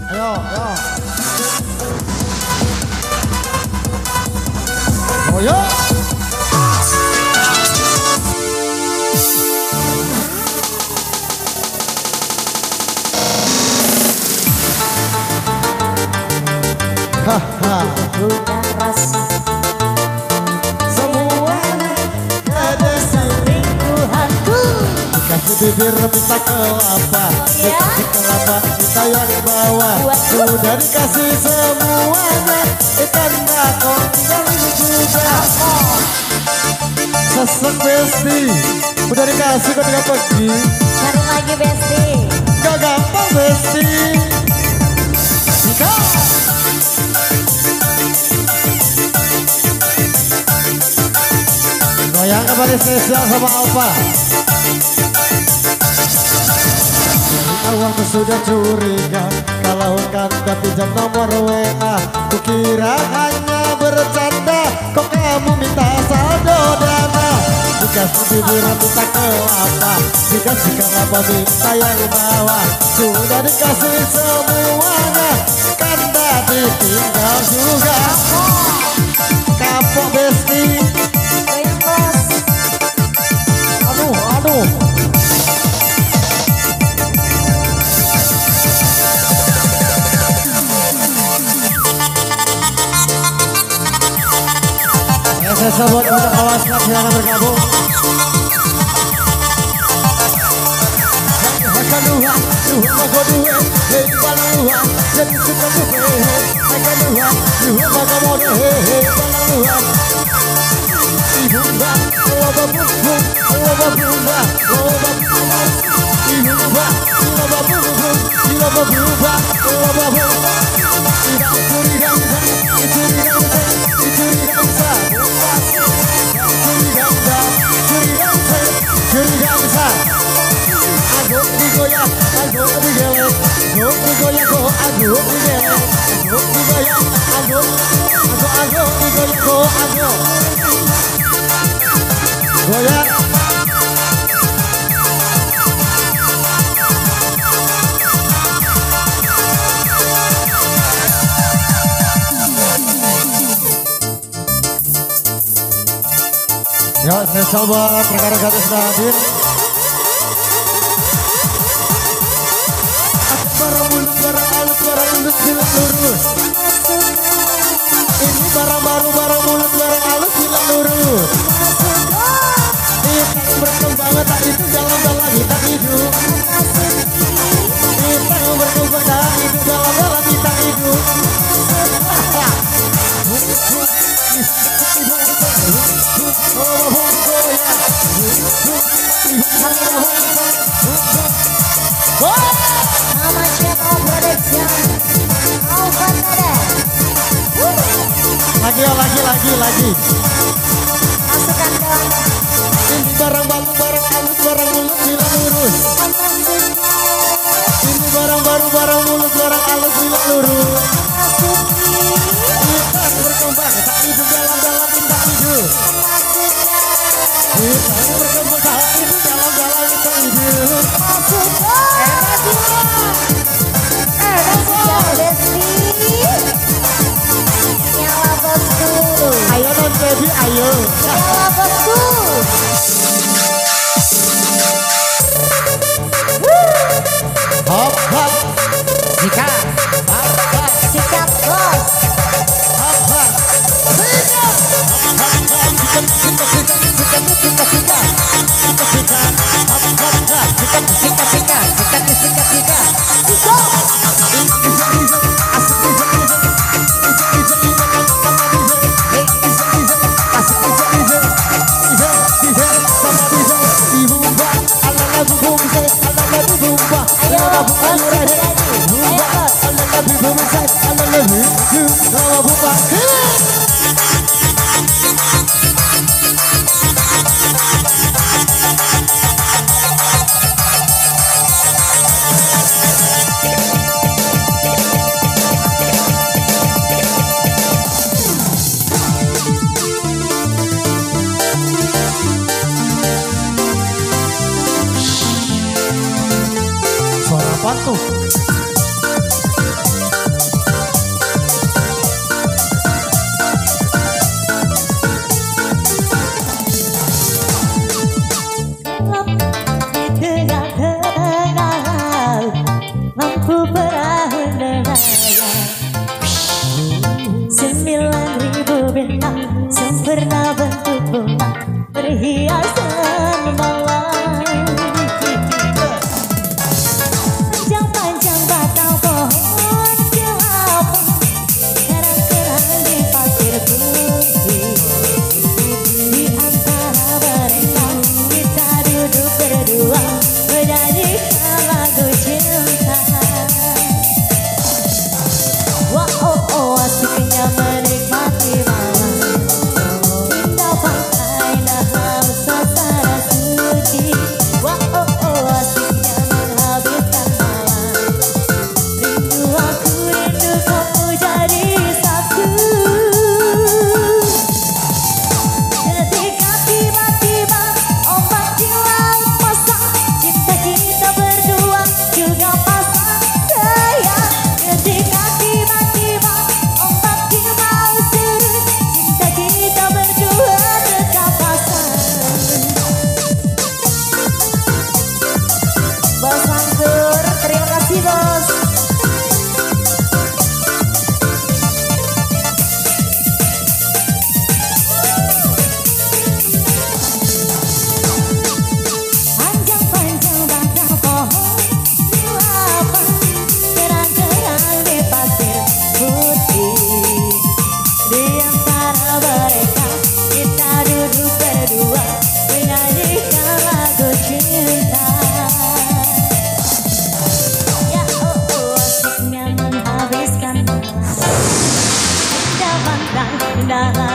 Ayo, ayo. Oh yo. Haha. Bukan rasa Semuanya ada selingkuhanku. kasih bibir minta kelapa, dikasih kelapa minta yang bawah. Sudah dikasih semuanya, ikan bakong tinggal ini juga. Sesek besti, udah dikasih kok tinggal pergi. Cari lagi Besti. Gak gampang besti. Jika goyang kembali spesial sama Alfa. Awalku sudah curiga kalau Kanda pinjam nomor WA. Kukira hanya bercanda, kok kamu minta saldo dana. Dikasih bibir minta kelapa, dikasih kelapa minta yang bawah. Sudah dikasih semuanya, Kanda ditinggal juga. Kapok besti. Goyang bos. Aduh, aduh. Saya buat untuk awas klub silakan bergabung. Makan dua, makan dua, dua, jadi suka buke. Makan dua, makan mode, dua. Ibu mbak, loba bubung, loba bumba, loba bumba. Ibu mbak, loba bubung, loba bumba, loba bumba. Tidak curi dansa, curi dansa, curi dansa. Curi dansa, aduk digoyang, aduk digeleng, aduk digoyang, aduk digeleng, aduk digoyang, aduk digoyang, aduk goyang. Ya, saya coba rekan-rekan yang sudah hadir. Barang mulut, barang halus, barang induk, bilang lurus. Ini barang baru, barang mulut, barang halus, bilang lurus. Kita berkembang, tak itu dalam-dalam kita hidup. Kita berkembang, tak itu dalam-dalam kita hidup. Mama Channel Production. Alfa Nada. Lagi. Masukkan dong. Ini barang baru, barang halus, barang mulut, bilang lurus. Ini barang baru, barang mulut, barang halus, bilang lurus. Kita berkembang, tak hidup dalam-dalam kita hidup. Kita berkembang, tak hidup dalam-dalam kita hidup. Besti. Nyala bosku. Ayo non baby, ayo. Nyala bosku. Hop hop, Jika. Sikap bos. Hop hop. Suara apa tuh? indah